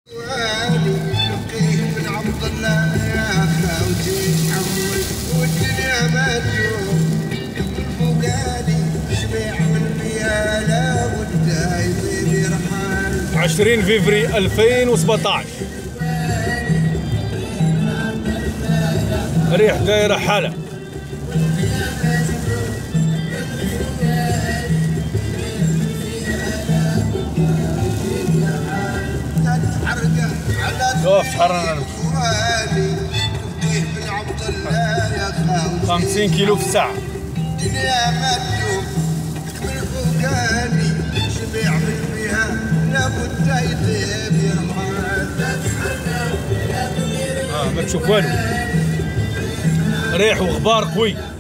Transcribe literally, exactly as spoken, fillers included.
عشرين فيفري ألفين وسبعطاش. ريح دايرة حالة. شوف تحرر خمسين كيلو في الساعة. اه ما تشوف والو، ريح وغبار قوي.